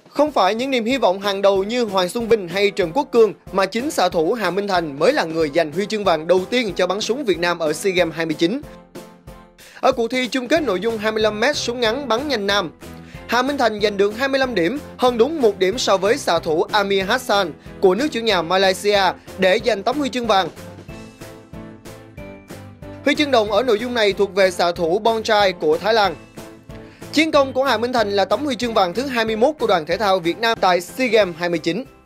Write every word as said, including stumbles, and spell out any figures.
Không phải những niềm hy vọng hàng đầu như Hoàng Xuân Vinh hay Trần Quốc Cương mà chính xạ thủ Hà Minh Thành mới là người giành huy chương vàng đầu tiên cho bắn súng Việt Nam ở SEA Games hai mươi chín. Ở cuộc thi chung kết nội dung hai mươi lăm mét súng ngắn bắn nhanh nam, Hà Minh Thành giành được hai mươi lăm điểm, hơn đúng một điểm so với xạ thủ Amir Hassan của nước chủ nhà Malaysia để giành tấm huy chương vàng. Huy chương đồng ở nội dung này thuộc về xạ thủ Bongchai của Thái Lan. Chiến công của Hà Minh Thành là tấm huy chương vàng thứ hai mươi mốt của đoàn thể thao Việt Nam tại SEA Games hai mươi chín.